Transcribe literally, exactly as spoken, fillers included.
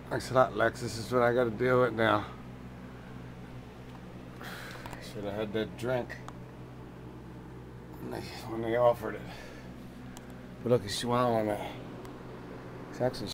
Thanks a lot, Lex. This is what I got to deal with now. Should have had that drink when they, when they offered it. But look, she won't want to. It's actually